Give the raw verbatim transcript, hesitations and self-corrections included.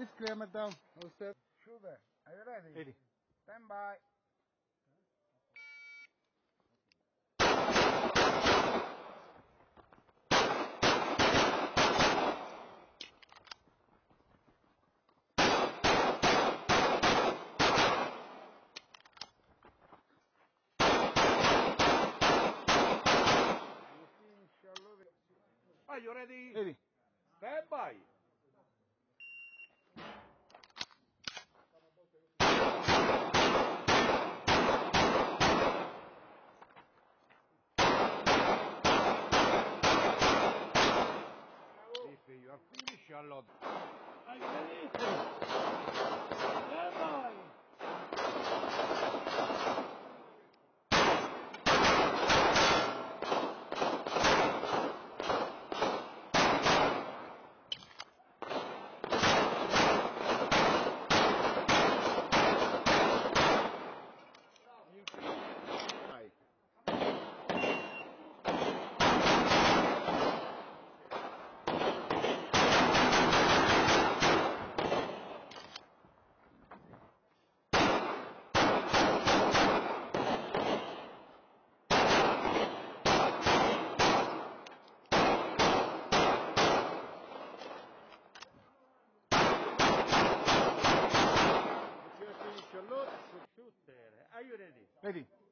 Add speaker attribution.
Speaker 1: It's clear, madam. No step.
Speaker 2: Shooter, are you ready?
Speaker 1: Ready.
Speaker 2: Stand by.
Speaker 3: Are you ready?
Speaker 1: Ready.
Speaker 3: Stand by. If you are finished, Charlotte. Are you ready? Stand by. Charlotte, shooter, are you ready?
Speaker 1: Ready.